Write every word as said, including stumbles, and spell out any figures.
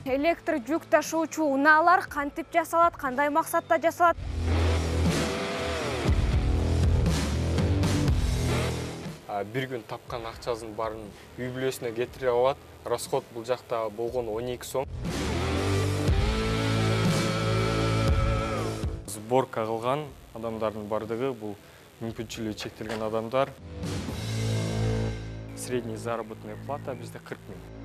Электр жүк ташуучу унаалар кантип жасалат, кандай максатта жасалат? Бир күн тапкан акчасын барын үй бүлөсүнө кетире алат. Расход бул жакта болгон он эки сом. Сборка кылган адамдардын бардыгы бул мүмкүнчүлүгү чектелген адамдар. Средний заработная плата бизде кырк миң.